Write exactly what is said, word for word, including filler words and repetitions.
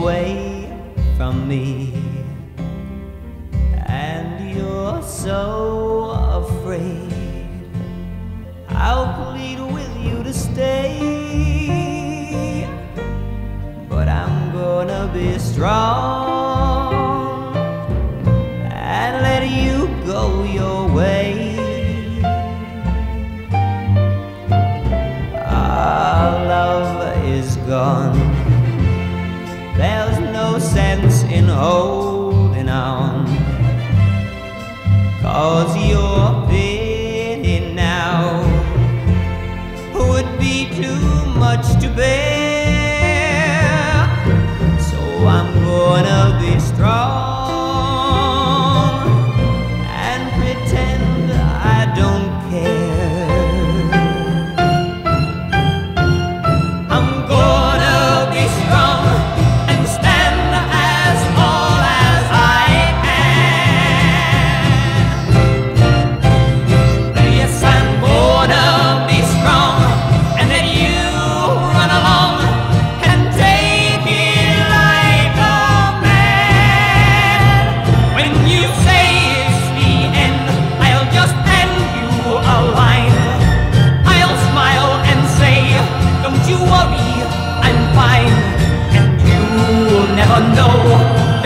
away from me, and you're so afraid. I'll plead with you to stay, but I'm gonna be strong and let you go your way. Our love is gone. There's no sense in holding on, 'cause your pity now would be too much to bear. So I'm gonna be strong and pretend I don't care. Never know